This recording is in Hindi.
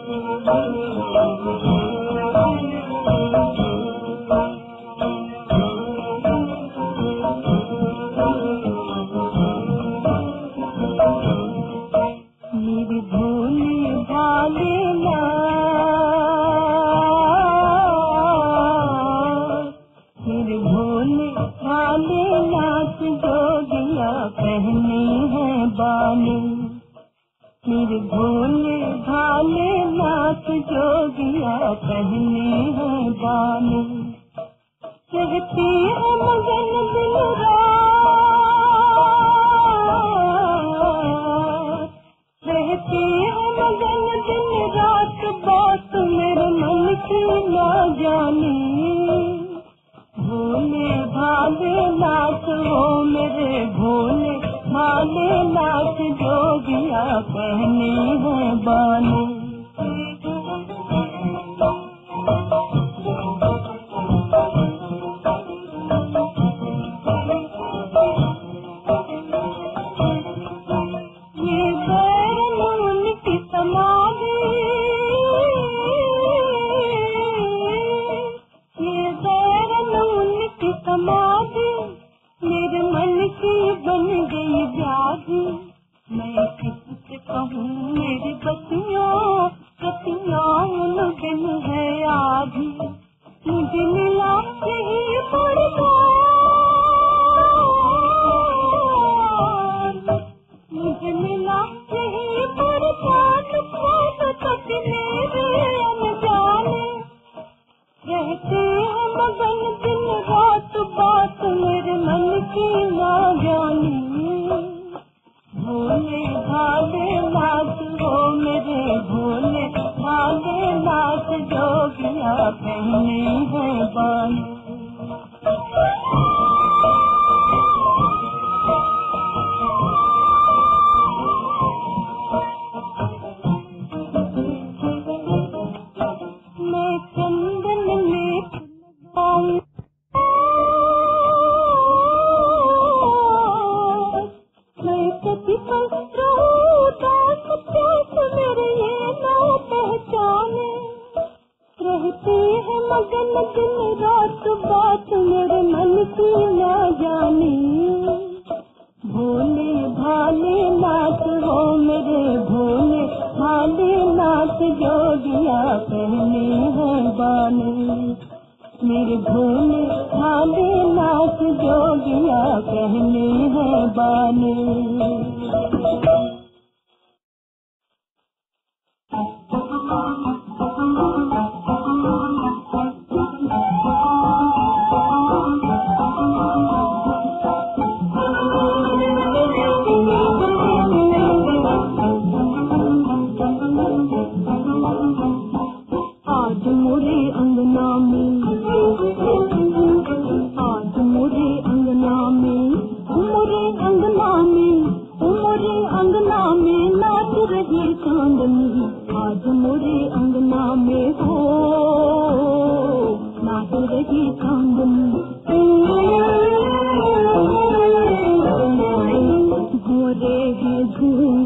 मेरे भोले भाले नाथ जोगिया पहने हैं बानी, कहती है मगन दिल रात, कहती है मगन दिन रात, बात मेरे मन की ना जानी। भोले भाले नाथ हो मेरे भोले भाले नाथ जोगिया पहने हैं बानी। ये बैरन की समाधि, ये बैरन की समाधि मेरे मन की बन गई व्याधि। मैं किससे कहूँ मेरी बतियों उन दिन है आधी। मुझे मिला यही बरसात, मुझे मिला यही बरसात, तक मेरे अनजाने रहते हैं मगन दिन रात, बात मेरे मन की ना जानी। भोले भाले नाथ हो मेरे भोले भाले नाथ जोगिया पहने हैं बानी। मैं चंदन में लगाऊं, मैं कभी दास प्यास मेरे ये ना पहचाने। रहती है मगन दिन रात, बात मेरे मन की ना जानी। भोले भाले नाथ हो मेरे भोले भाले नाथ जोगिया पहने हैं बानी। मेरे भोले भाले नाथ जोगिया पहने हैं बानी। आज मोरे अंगना में, आज मोरे अंगना में, मोरे अंगना में, मोरे अंगना में नाच रही चांदनी। आज मोरे अंगना में हो नाच रही चांदनी। गोरे हैं झूम